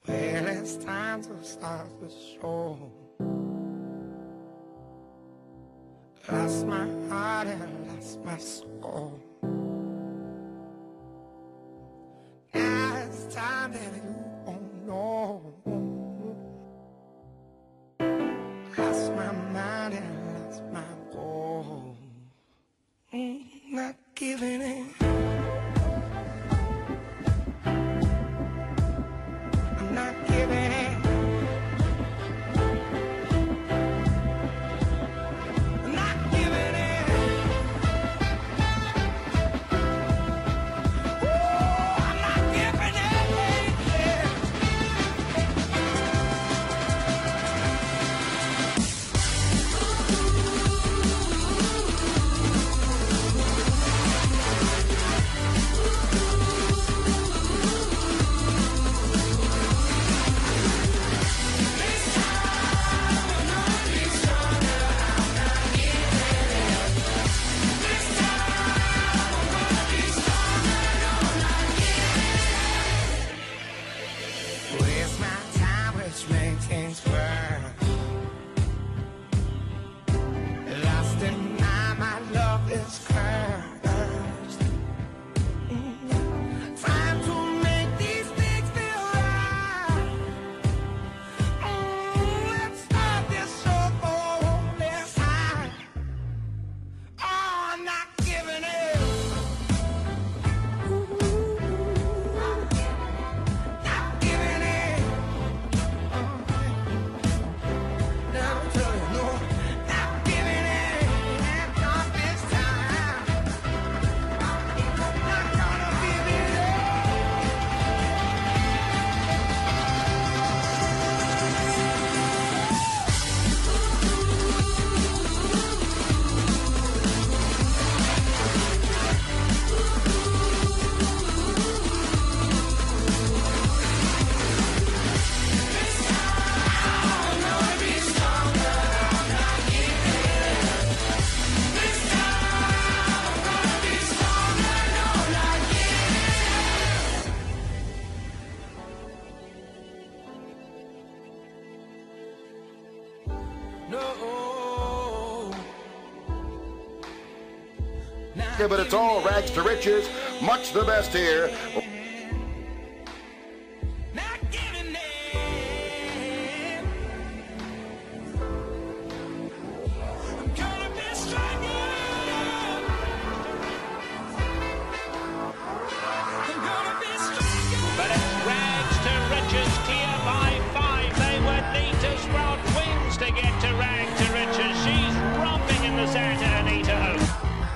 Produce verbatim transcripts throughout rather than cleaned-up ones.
Well, it's time to start the show. Lost my heart and lost my soul. Now it's time that you won't know. Lost my mind and lost my goal. Mm, not giving in. I'm not giving in. I'm not giving in. Ooh, I'm not giving in. Waste my time, which makes things worse. Lost in mind, my love is cursed. Mm. Trying to make these things feel right. Mm, let's start this show for this time. Oh, I'm not giving in. Not giving in. Now I'm telling you, no, not giving in. Not this time. Not gonna give it no. Yeah, but it's all rags to riches, much the best here. Not giving in. I'm gonna be stronger. I'm gonna be stronger. But it's rags to riches, tier by five. They would need to sprout wings to get to rag to riches. She's romping in the Santa Anita Oak.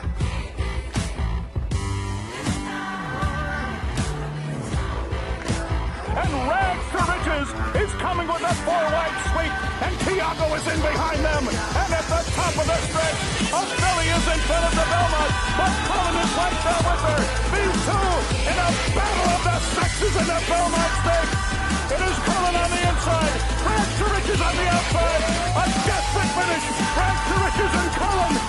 And rags to riches is coming with a four-wide sweep, and Tiago is in behind them. And at the top of the stretch, a filly is in front of the Belmont, but Cullen is right there with her. These two in a battle of the sexes in the Belmont Stakes. It is Cullen on the inside, rags to riches on the outside. A desperate finish, rags to riches and Cullen